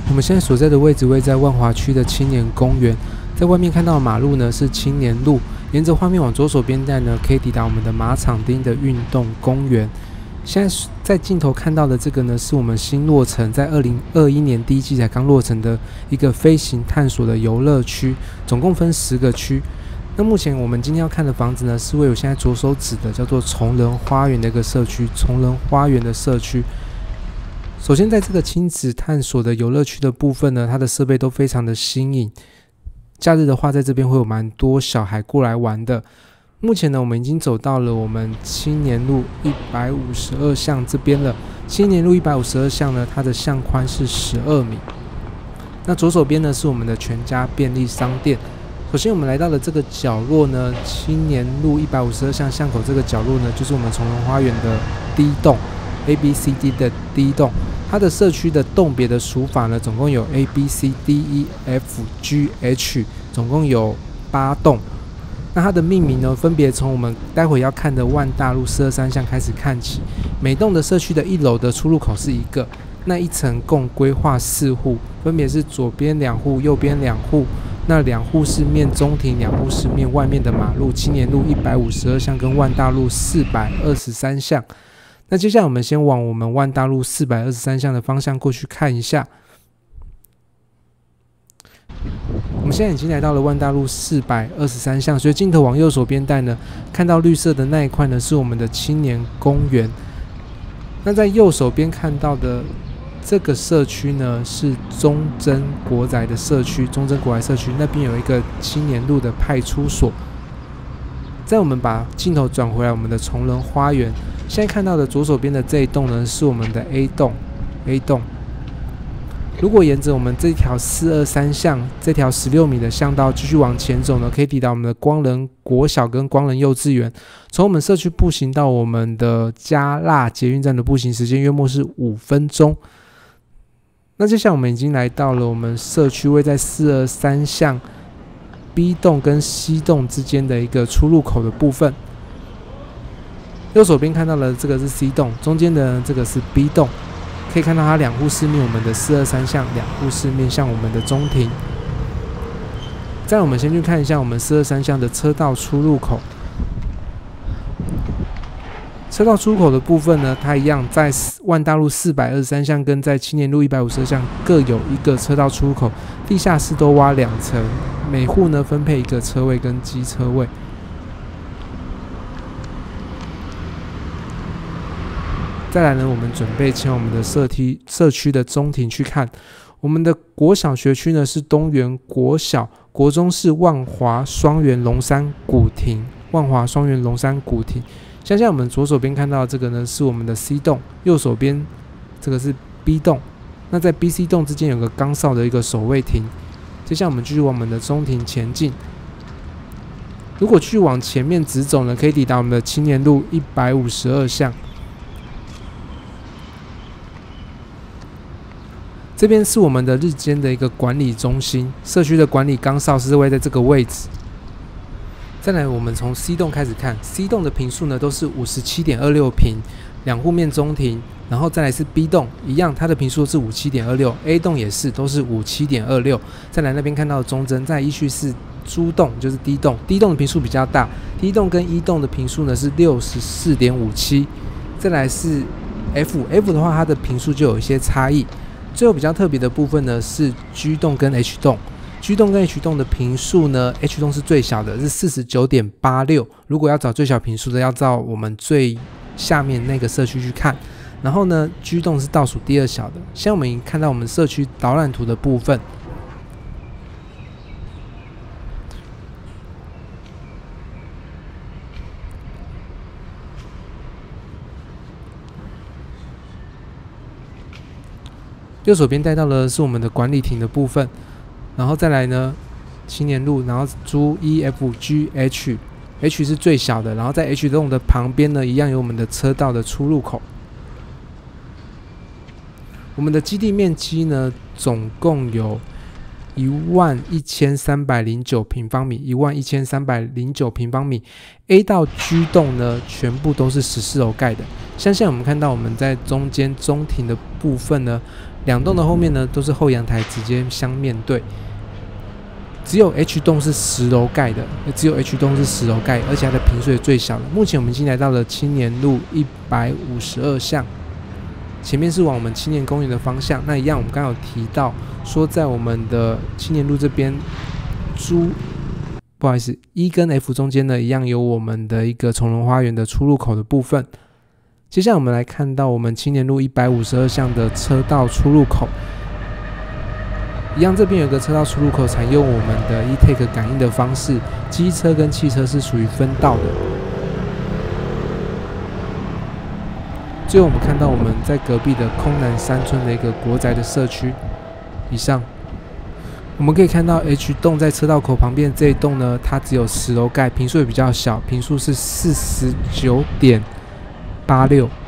我们现在所在的位置位在万华区的青年公园，在外面看到的马路呢是青年路，沿着画面往左手边带呢，可以抵达我们的马场町的运动公园。现在在镜头看到的这个呢，是我们新落成，在2021年第一季才刚落成的一个飞行探索的游乐区，总共分10个区。那目前我们今天要看的房子呢，是为我现在左手指的叫做崇仁花园的一个社区，崇仁花园的社区。首先，在这个亲子探索的游乐区的部分呢，它的设备都非常的新颖。假日的话，在这边会有蛮多小孩过来玩的。目前呢，我们已经走到了我们青年路152巷这边了。青年路152巷呢，它的巷宽是12米。那左手边呢是我们的全家便利商店。首先，我们来到了这个角落呢，青年路152巷巷口这个角落呢，就是我们崇仁花园的第一栋 ABCD 的第一栋。它的社区的栋别的数法呢，总共有 ABCDEFGH， 总共有8栋。那它的命名呢，分别从我们待会要看的万大路423巷开始看起。每栋的社区的1楼的出入口是一个，那一层共规划4户，分别是左边2户，右边2户。那2户是面中庭，2户是面外面的马路。青年路152巷跟万大路423巷。那接下来我们先往我们万大路423巷的方向过去看一下。我们现在已经来到了万大路423巷，所以镜头往右手边带呢，看到绿色的那一块呢是我们的青年公园。那在右手边看到的这个社区呢是忠贞国宅的社区，忠贞国宅社区那边有一个青年路的派出所。再我们把镜头转回来，我们的崇仁花园，现在看到的左手边的这一栋呢是我们的 A 栋。如果沿着我们这条423巷这条16米的巷道继续往前走呢，可以抵达我们的光仁国小跟光仁幼稚园。从我们社区步行到我们的嘉腊捷运站的步行时间约莫是5分钟。那接下来我们已经来到了我们社区位在423巷 B 栋跟 C 栋之间的一个出入口的部分。右手边看到的这个是 C 栋，中间的这个是 B 栋。可以看到它2户是面我们的423巷，2户是面向我们的中庭。再来我们先去看一下我们423巷的车道出入口。车道出入口的部分呢，它一样在万大路423巷跟在青年路152巷各有一个车道出入口，地下室都挖2层，每户呢分配1个车位跟机车位。再来呢，我们准备前往我们的社区的中庭去看。我们的国小学区呢是东园国小，国中是万华双园龙山古亭。现在我们左手边看到的这个呢是我们的 C 栋，右手边这个是 B 栋。那在 B、C 栋之间有个钢哨的一个守卫亭。接下来我们继续往我们的中庭前进。如果继续往前面直走呢，可以抵达我们的青年路152巷。这边是我们的日间的一个管理中心，社区的管理岗哨是位在这个位置。再来，我们从 C 栋开始看 ，C 栋的坪数呢都是57.26坪，2户面中庭。然后再来是 B 栋，一样，它的坪数是57.26，A 栋也是都是57.26。再来那边看到的中贞，再来依序是朱栋，就是 D 栋，D 栋的坪数比较大 ，D 栋跟E 栋的坪数呢是64.57。再来是 F 的话，它的坪数就有一些差异。最后比较特别的部分呢是 G 栋跟 H 栋。G 栋跟 H 栋的坪数呢 ，H 栋是最小的，是49.86。如果要找最小坪数的，要到我们最下面那个社区去看。然后呢 ，G 栋是倒数第2小的。现在我们已经看到我们社区导览图的部分。右手边带到的是我们的管理亭的部分，然后再来呢，青年路，然后朱 EFGH，H 是最小的，然后在 H 栋的旁边呢，一样有我们的车道的出入口。我们的基地面积呢，总共有11309平方米，11309平方米。A 到 G 栋呢，全部都是14楼盖的。像现在我们看到我们在中间中庭的部分呢 2栋的后面呢都是后阳台，直接相面对。只有 H 栋是10楼盖的，而且它的坪数也最小的。目前我们已经来到了青年路152巷，前面是往我们青年公园的方向。那一样，我们刚刚有提到说，在我们的青年路这边不好意思，E 跟 F 中间呢，一样有我们的一个从容花园的出入口的部分。接下来我们来看到我们青年路152巷的车道出入口。一样，这边有个车道出入口，采用我们的 E-Take 感应的方式，机车跟汽车是属于分道的。最后，我们看到我们在隔壁的空南山村的一个国宅的社区。以上，我们可以看到 H 栋在车道口旁边这一栋呢，它只有10楼盖，坪数也比较小，坪数是49.86。